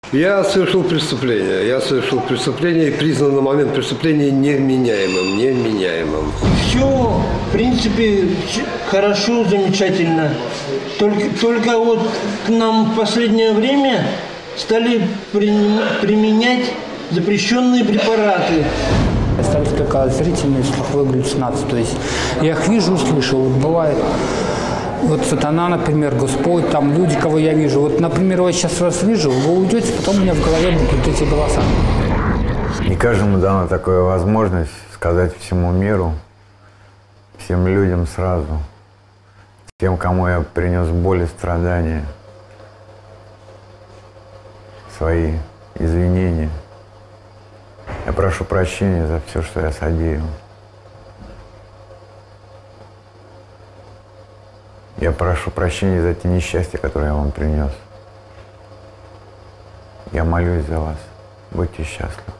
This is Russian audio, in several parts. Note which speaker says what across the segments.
Speaker 1: Я совершил преступление. Я совершил преступление и признан на момент преступления невменяемым. Невменяемым.
Speaker 2: Все, в принципе, хорошо, замечательно. Только вот к нам в последнее время стали применять запрещенные препараты.
Speaker 3: Остались только зрительные слуховые галлюцинации. То есть я их вижу, слышу. Вот бывает, вот сатана, например, Господь, там люди, кого я вижу. Вот, например, я сейчас вас вижу, вы уйдете, потом у меня в голове будут эти голоса.
Speaker 4: Не каждому дана такая возможность сказать всему миру, всем людям сразу, тем, кому я принес боль и страдания, свои извинения. Я прошу прощения за все, что я содеял. Я прошу прощения за те несчастья, которые я вам принес. Я молюсь за вас. Будьте счастливы.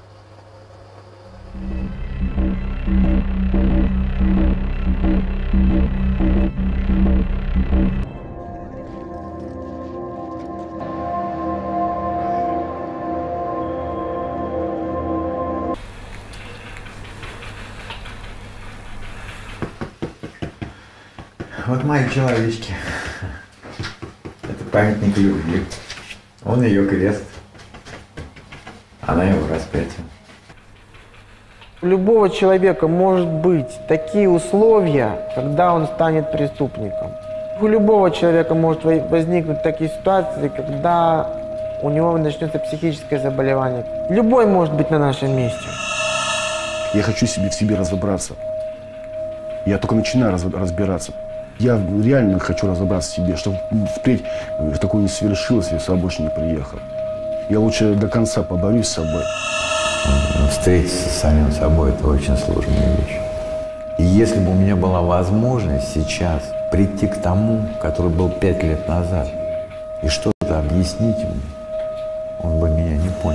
Speaker 4: Вот мои человечки. Это памятник любви. Он ее крест. Она его распятие.
Speaker 5: У любого человека может быть такие условия, когда он станет преступником. У любого человека может возникнуть такие ситуации, когда у него начнется психическое заболевание. Любой может быть на нашем месте.
Speaker 6: Я хочу в себе разобраться. Я только начинаю разбираться. Я реально хочу разобраться в себе, чтобы впредь такое не совершилось, я сюда больше не приехал. Я лучше до конца поборюсь с собой.
Speaker 4: Встретиться с самим собой – это очень сложная вещь. И если бы у меня была возможность сейчас прийти к тому, который был 5 лет назад, и что-то объяснить ему, он бы меня не понял.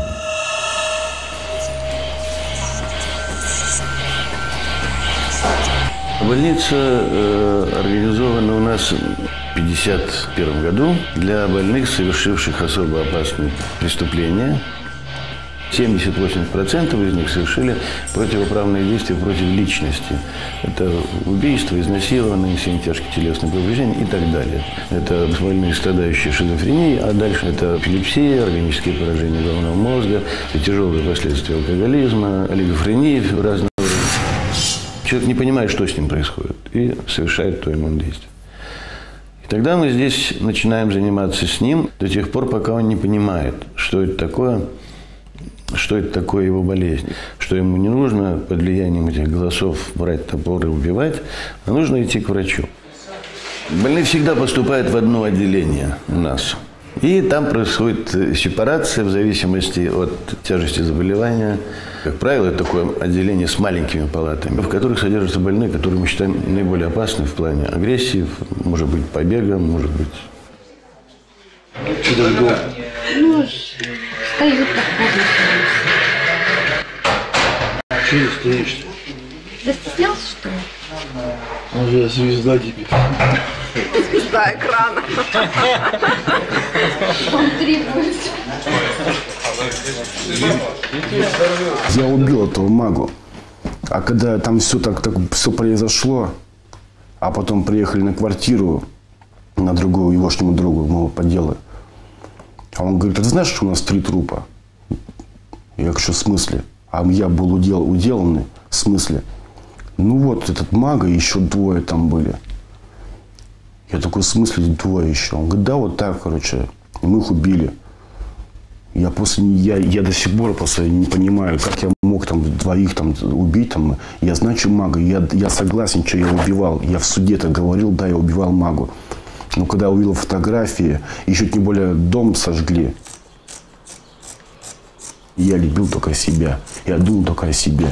Speaker 7: Больница организована у нас в 1951 году для больных, совершивших особо опасные преступления. 70-80% из них совершили противоправные действия против личности. Это убийство, изнасилование, 7 тяжких телесных повреждений и так далее. Это больные, страдающие шизофренией, а дальше это эпилепсия, органические поражения головного мозга, тяжелые последствия алкоголизма, олигофрении разного. Человек не понимает, что с ним происходит, и совершает то ему действие. И тогда мы здесь начинаем заниматься с ним до тех пор, пока он не понимает, что это такое его болезнь, что ему не нужно под влиянием этих голосов брать топор и убивать, а нужно идти к врачу. Больные всегда поступают в одно отделение у нас. И там происходит сепарация в зависимости от тяжести заболевания. Как правило, это такое отделение с маленькими палатами, в которых содержатся больные, которые мы считаем наиболее опасны в плане агрессии, может быть, побега, может быть.
Speaker 8: Ну, встают так.
Speaker 9: Чего ты стоишь-то?
Speaker 8: Да стеснялся, что ли?
Speaker 9: Он же звезда теперь.
Speaker 8: Звезда экрана. Он требует.
Speaker 6: Я убил этого магу. А когда там все все произошло, а потом приехали на квартиру на другого егошнему другу, моего подела. А он говорит: а ты знаешь, что у нас 3 трупа? Я говорю: что в смысле? А я был уделанный. В смысле? Ну вот, этот мага, еще 2 там были. Я такой: в смысле 2 еще? Он говорит: да, вот так, короче. И мы их убили. Я до сих пор просто не понимаю, как я мог там 2 там убить. Там. Я значу мага, я согласен, что я убивал. Я в суде-то говорил: да, я убивал магу. Но когда увидел фотографии, еще тем более дом сожгли. Я любил только себя. Я думал только о себе.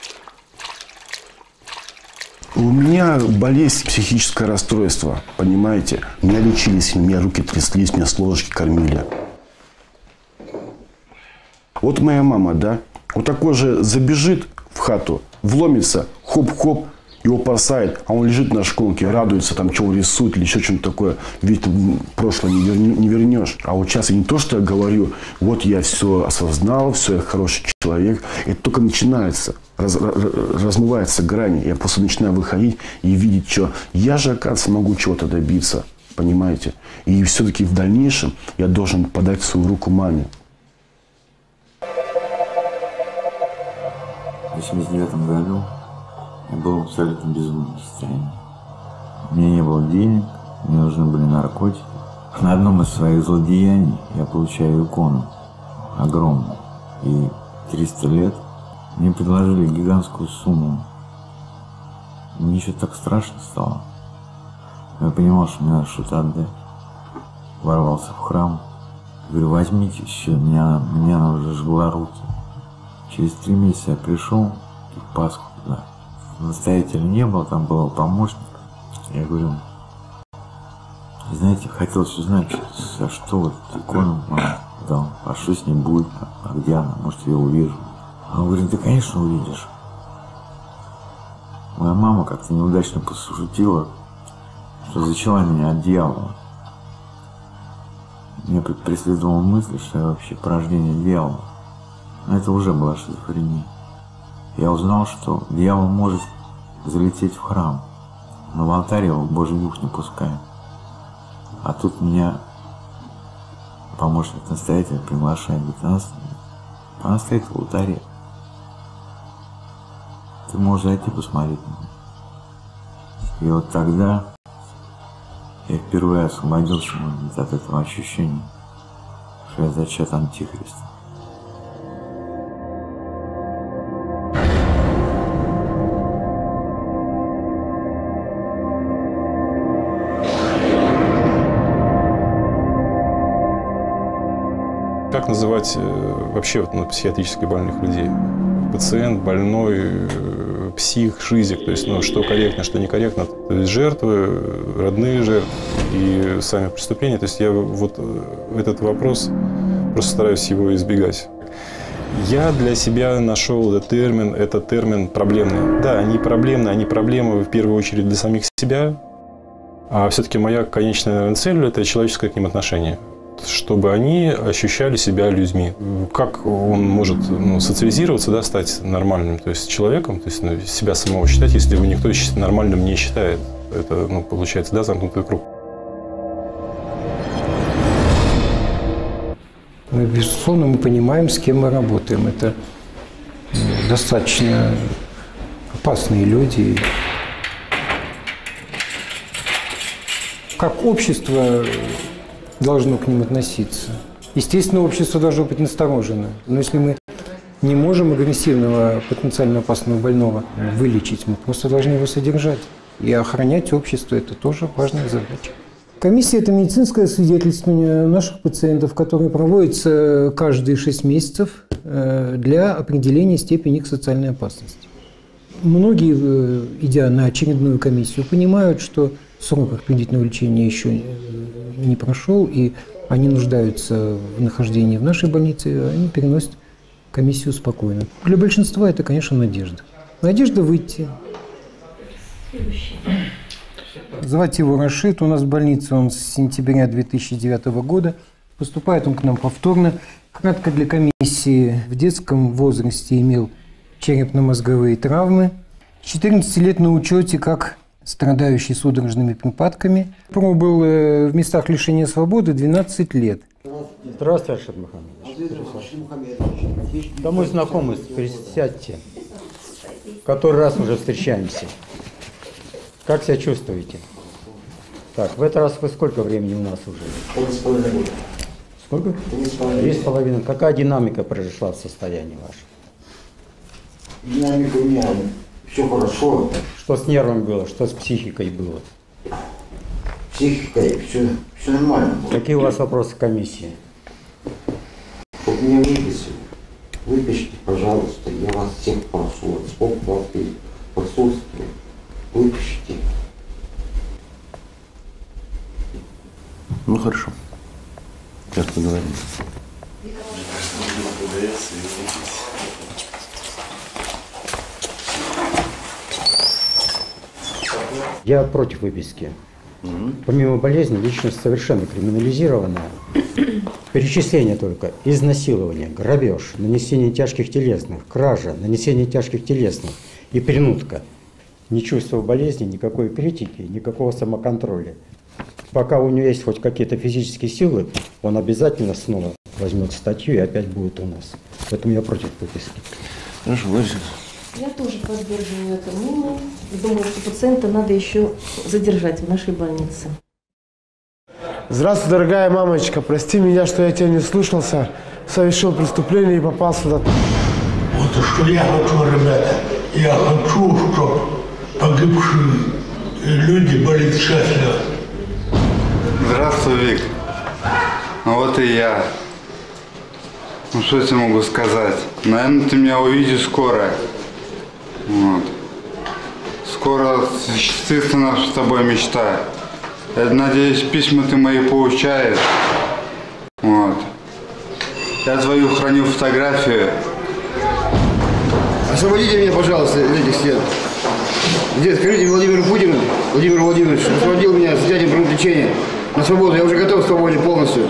Speaker 6: У меня болезнь, психическое расстройство, понимаете? Меня лечились, у меня руки тряслись, меня с ложечки кормили. Вот моя мама, да, вот такой же забежит в хату, вломится, хоп-хоп, Его бросает, а он лежит на шконке, радуется, там, что он рисует или еще что-то такое. Ведь прошлое не вернешь. А вот сейчас я не то, что я говорю, вот я все осознал, все, я хороший человек. Это только начинается, размывается грани. Я просто начинаю выходить и видеть, что я же, оказывается, могу чего-то добиться. Понимаете? И все-таки в дальнейшем я должен подать свою руку маме.
Speaker 4: В 1989 году я был в абсолютно безумном состоянии. У меня не было денег, мне нужны были наркотики. На одном из своих злодеяний я получаю икону огромную. И 300 лет мне предложили гигантскую сумму. Мне еще так страшно стало. Я понимал, что мне надо что-то отдать. Ворвался в храм. Говорю, возьмите все, меня она уже жгла руки. Через 3 месяца я пришел в Пасху туда. Настоятеля не было, там был помощник. Я говорю, знаете, хотелось узнать, за что вот икону мама дал, а что с ней будет, а где она, может, я увижу. А он говорит, да, конечно, увидишь. Моя мама как-то неудачно пошутила, что зачала меня от дьявола. Меня преследовала мысль, что я вообще порождение дьявола. Но это уже была шизофрения. Я узнал, что дьявол может залететь в храм, но в алтарь его Божий Дух не пускает. А тут меня помощник настоятеля приглашает, говорит, она стоит в алтаре. Ты можешь зайти посмотреть на нее. И вот тогда я впервые освободился, может быть, от этого ощущения, что я зачат Антихриста.
Speaker 10: Как называть вообще психиатрически больных людей? Пациент, больной, псих, шизик, то есть что корректно, что некорректно. То есть жертвы, родные жертвы и сами преступления. То есть я вот этот вопрос просто стараюсь его избегать. Я для себя нашел этот термин проблемный. Да, они проблемы в первую очередь для самих себя, а все-таки моя конечная цель – это человеческое к ним отношение. Чтобы они ощущали себя людьми. Как он может социализироваться, да, стать нормальным, то есть человеком, то есть себя самого считать, если его никто нормальным не считает. Это, получается, да, замкнутый круг.
Speaker 11: Безусловно, мы понимаем, с кем мы работаем. Это достаточно опасные люди. Как общество должно к ним относиться. Естественно, общество должно быть насторожено. Но если мы не можем агрессивного, потенциально опасного больного вылечить, мы просто должны его содержать. И охранять общество – это тоже важная задача. Комиссия – это медицинское свидетельствование наших пациентов, которое проводится каждые 6 месяцев для определения степени их социальной опасности. Многие, идя на очередную комиссию, понимают, что срок принудительного лечения еще не прошел, и они нуждаются в нахождении в нашей больнице, они переносят комиссию спокойно. Для большинства это, конечно, надежда. Надежда выйти. Звать его Рашид. У нас в больнице он с сентября 2009 года. Поступает он к нам повторно. Кратко для комиссии: в детском возрасте имел черепно-мозговые травмы. 14 лет на учете как страдающий судорожными припадками. Пробыл в местах лишения свободы 12 лет.
Speaker 12: Здравствуйте, Аршид Мухаммедович. Да мы знакомы, присядьте. Который раз уже встречаемся. Как себя чувствуете? Так, в этот раз вы сколько времени у нас уже? 3,5 года. Сколько? 3,5. Какая динамика произошла в состоянии вашем?
Speaker 13: Динамика у меня все хорошо.
Speaker 12: Что с нервами было, что с психикой было?
Speaker 13: Психикой все нормально было.
Speaker 12: Какие у вас вопросы к комиссии?
Speaker 13: Вот меня выписали. Выпишите, пожалуйста, я вас всех прошу. Вот сколько вас присутствует. Выпишите.
Speaker 7: Ну хорошо. Сейчас поговорим.
Speaker 12: Я против выписки. Помимо болезни, личность совершенно криминализированная. Перечисление только: изнасилование, грабеж, нанесение тяжких телесных, кража, нанесение тяжких телесных и принудка. Не чувствуя болезни, никакой критики, никакого самоконтроля. Пока у него есть хоть какие-то физические силы, он обязательно снова возьмет статью и опять будет у нас. Поэтому я против выписки.
Speaker 7: Хорошо, Лариса.
Speaker 14: Я тоже поддерживаю это мнение. Думаю, что пациента надо еще задержать в нашей больнице.
Speaker 15: Здравствуй, дорогая мамочка. Прости меня, что я тебя не слушался, совершил преступление и попал сюда.
Speaker 16: Вот что я хочу, ребята. Я хочу, чтобы погибшие люди были счастливы.
Speaker 17: Здравствуй, Вик. Ну вот и я. Ну что я тебе могу сказать? Наверное, ты меня увидишь скоро. Вот. Скоро осуществится наша с тобой мечта. Я надеюсь, письма ты мои получаешь. Вот. Я твою храню фотографию.
Speaker 1: Освободите меня, пожалуйста, из этих стен. Где, скажите Владимиру Путину, Владимир Владимирович, освободил меня с дядей правопричения на свободу. Я уже готов к свободе полностью.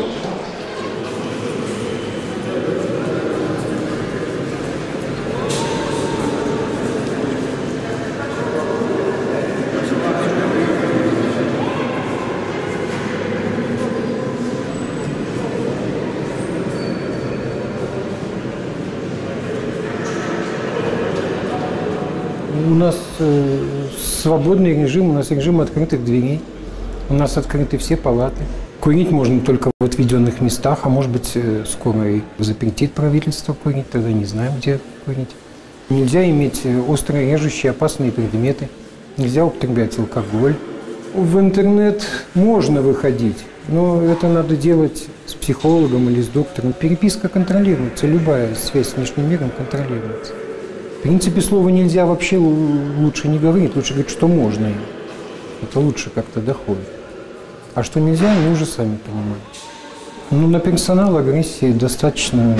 Speaker 11: У нас свободный режим, у нас режим открытых дверей, у нас открыты все палаты. Курить можно только в отведенных местах, а может быть скоро и запретит правительство курить, тогда не знаем, где курить. Нельзя иметь остро режущие опасные предметы, нельзя употреблять алкоголь. В интернет можно выходить, но это надо делать с психологом или с доктором. Переписка контролируется, любая связь с внешним миром контролируется. В принципе, слово «нельзя» вообще лучше не говорить, лучше говорить, что можно. Это лучше как-то доходит. А что нельзя, они уже сами понимают. Ну, на персонал агрессии достаточно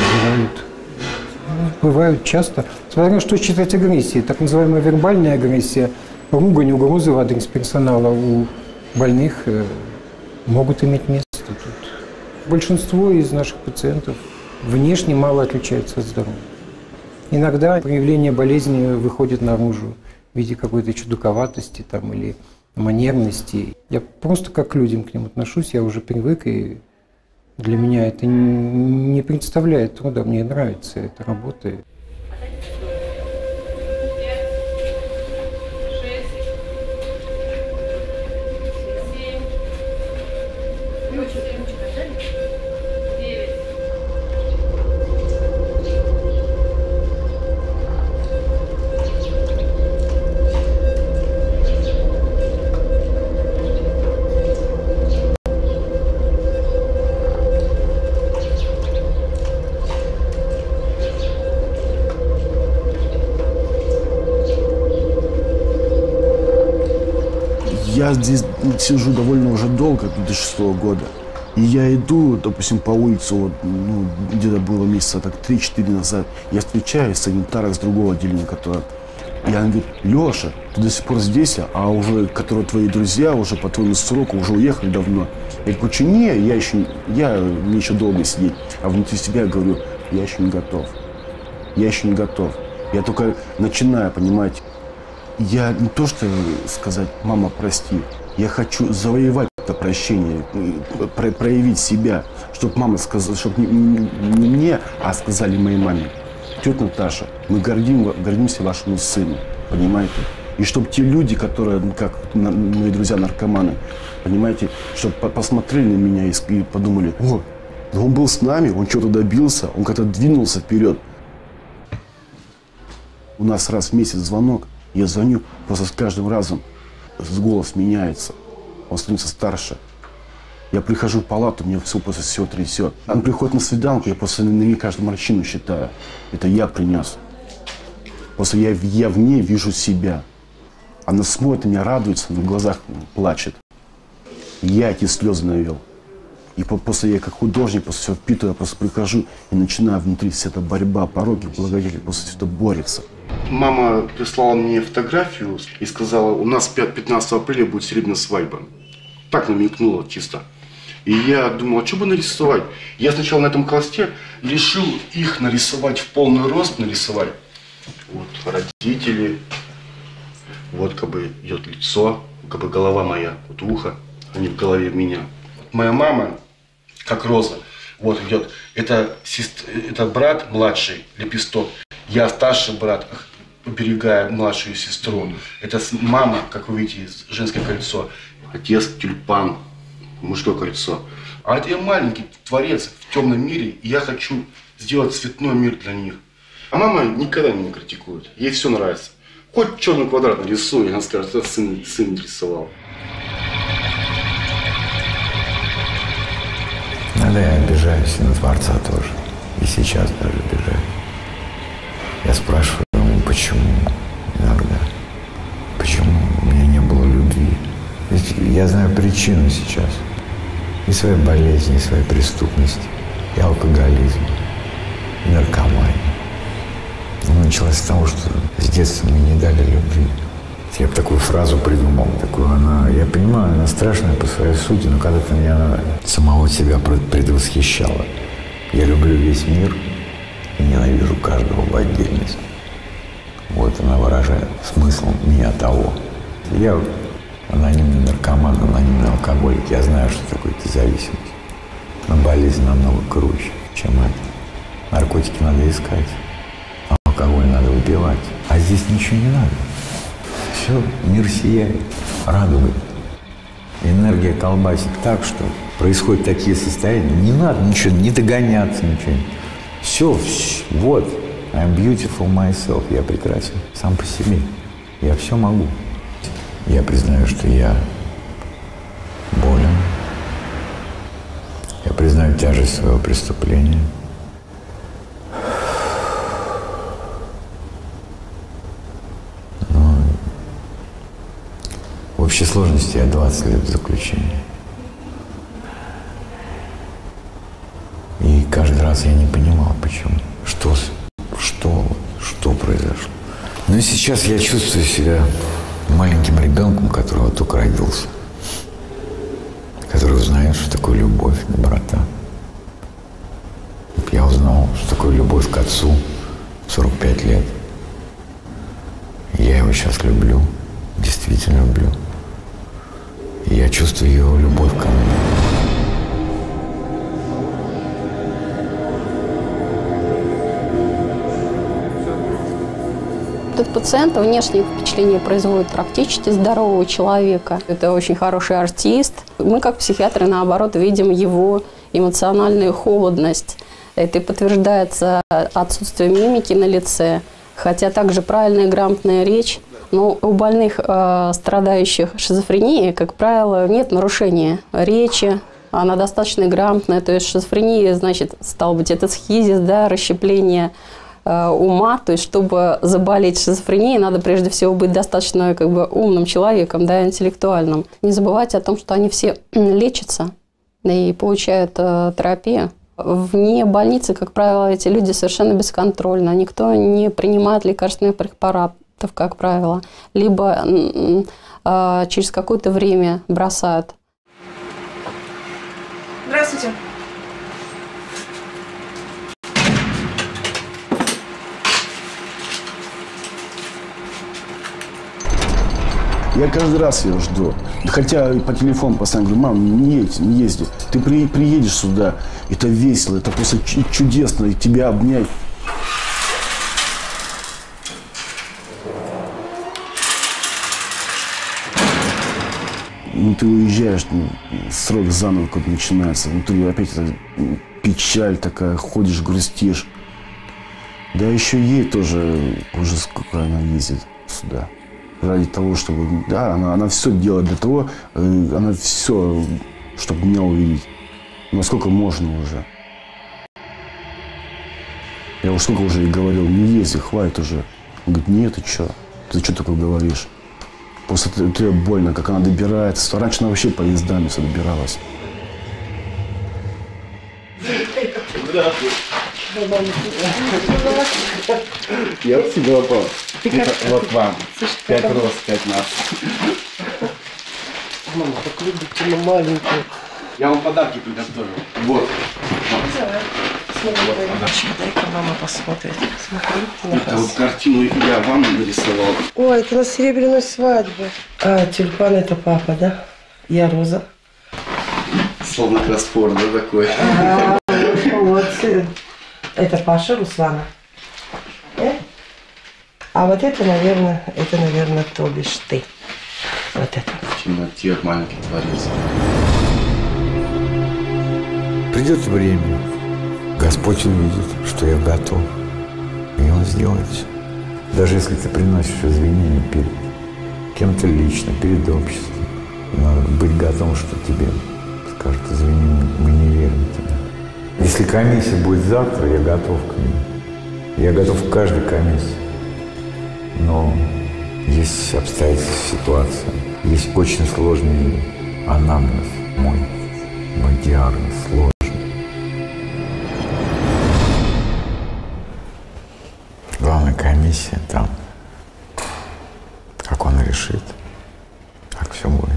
Speaker 11: бывают часто. Смотря что считать агрессией. Так называемая вербальная агрессия, ругань, угрозы в адрес персонала у больных могут иметь место тут. Большинство из наших пациентов внешне мало отличаются от здоровья. Иногда проявление болезни выходит наружу в виде какой-то чудаковатости там, или манерности. Я просто как к людям к ним отношусь, я уже привык, и для меня это не представляет труда, мне нравится эта работа.
Speaker 6: Я здесь сижу довольно уже долго, 2006 года. И я иду, допустим, по улице, вот, ну, где-то было месяца так 3-4 назад, я встречаюсь с санитаром с другого отделения, который... И она говорит: Леша, ты до сих пор здесь, а уже, которые твои друзья уже по твоему сроку уже уехали давно. Я говорю: что не, мне еще долго сидеть. А внутри себя говорю: я еще не готов. Я еще не готов. Я только начинаю понимать. Я не то что сказать: мама, прости, я хочу завоевать это прощение, проявить себя, чтобы мама сказала, чтобы не мне, а сказали моей маме: тетя Наташа, мы гордимся вашему сыну, понимаете? И чтобы те люди, которые, как мои друзья наркоманы, понимаете, чтобы посмотрели на меня и подумали: о, он был с нами, он что-то добился, он как-то двинулся вперед. У нас раз в месяц звонок. Я звоню, просто с каждым разом голос меняется, он становится старше. Я прихожу в палату, мне все после всего трясет. Он приходит на свиданку, я просто на ней каждую морщину считаю. Это я принес. Просто я в ней вижу себя. Она смотрит на меня, радуется, на глазах плачет. Я эти слезы навел. И после я как художник, после всего впитываю, я просто прихожу и начинаю внутри вся эта борьба, пороки, благодетели, после все это борется. Мама прислала мне фотографию и сказала, у нас 15 апреля будет серебряная свадьба. Так намекнула чисто. И я думал, а что бы нарисовать? Я сначала на этом холсте решил их нарисовать в полный рост, нарисовать. Вот родители, вот как бы идет лицо, как бы голова моя, вот ухо, они в голове меня. Моя мама, как роза, вот идет. Это брат младший, лепесток. Я старший брат, оберегая младшую сестру. Это мама, как вы видите, женское кольцо. Отец тюльпан, мужское кольцо. А это я маленький творец в темном мире, и я хочу сделать цветной мир для них. А мама никогда меня не критикует, ей все нравится. Хоть черный квадрат нарисуй, она скажет, это сын рисовал.
Speaker 4: Иногда я обижаюсь и на Творца тоже. И сейчас даже обижаюсь. Я спрашиваю ему, почему иногда. Почему у меня не было любви. Ведь я знаю причину сейчас. И своей болезни, и своей преступности, и алкоголизма, и наркомании. Но началось с того, что с детства мне не дали любви. Я бы такую фразу придумал, я понимаю, она страшная по своей сути, но когда-то меня самого себя предвосхищала. Я люблю весь мир и ненавижу каждого в отдельности. Вот она выражает смысл меня того. Я анонимный наркоман, анонимный алкоголик. Я знаю, что такое эта зависимость. Но болезнь намного круче, чем это. Наркотики надо искать, а алкоголь надо выпивать. А здесь ничего не надо. Все, мир сияет, радугой. Энергия колбасит так, что происходят такие состояния. Не надо ничего, не догоняться, ничего. Все, вот. I'm beautiful myself. Я прекрасен сам по себе. Я все могу. Я признаю, что я болен. Я признаю тяжесть своего преступления. Но в общей сложности я 20 лет в заключении. И каждый раз я не понимал, почему. Что произошло. Ну и сейчас я чувствую себя маленьким ребенком, которого только родился, который узнает, что такое любовь, доброта. Я узнал, что такое любовь к отцу в 45 лет. Я его сейчас люблю, действительно люблю. И я чувствую его любовь ко мне.
Speaker 18: Этот пациент внешнее впечатление производит практически здорового человека. Это очень хороший артист. Мы, как психиатры, наоборот, видим его эмоциональную холодность. Это и подтверждается отсутствием мимики на лице. Хотя также правильная и грамотная речь. Но у больных, страдающих шизофренией, как правило, нет нарушения речи. Она достаточно грамотная. То есть шизофрения, значит, стал быть, это схизис, да, расщепление ума, то есть чтобы заболеть шизофренией, надо прежде всего быть достаточно умным человеком, да, интеллектуальным. Не забывайте о том, что они все лечатся и получают терапию. Вне больницы, как правило, эти люди совершенно бесконтрольны. Никто не принимает лекарственных препаратов, как правило, либо через какое-то время бросают.
Speaker 19: Здравствуйте.
Speaker 6: Я каждый раз ее жду. Хотя по телефону постоянно говорю, мам, не езди. Ты приедешь сюда, это весело, это просто чудесно, и тебя обнять. Ну, ты уезжаешь, срок заново какой-то начинается. Внутри опять эта печаль такая, ходишь, грустишь. Да еще ей тоже уже сколько она ездит сюда. Ради того, чтобы... Да, она все делает для того, она все, чтобы меня увидеть. Насколько можно уже. Я уж сколько уже ей говорил, не езди, хватит уже. Он говорит, нет, ты что такое говоришь? Просто это больно, как она добирается. Раньше она вообще поездами все добиралась. Я вот себе вопрос. Вот вам.
Speaker 2: Слушай,
Speaker 6: 5
Speaker 2: как
Speaker 6: роз, 5 нас.
Speaker 2: Мама, так любите, но маленькую.
Speaker 6: Я вам подарки приготовил. Вот.
Speaker 2: Смотри, дай-ка мама посмотрит. Смотри,
Speaker 6: Это вот картину я вам нарисовал.
Speaker 2: Ой, это на серебряной свадьбе. А, тюльпан это папа, да? Я Роза.
Speaker 6: Словно кроссворд, да, такой?
Speaker 2: Вот. Это Паша, Руслана. А вот это, наверное, то бишь ты. Вот это.
Speaker 6: Темнотек, маленький творец.
Speaker 4: Придет время, Господь увидит, что я готов, и Он сделает все. Даже если ты приносишь извинения перед кем-то лично, перед обществом, надо быть готовым, что тебе скажут: извини, мы не верим тебе. Если комиссия будет завтра, я готов к ней. Я готов к каждой комиссии. Но есть обстоятельства, ситуация, есть очень сложный анамнез мой диагноз сложный. Главная комиссия там, как он решит, так все будет.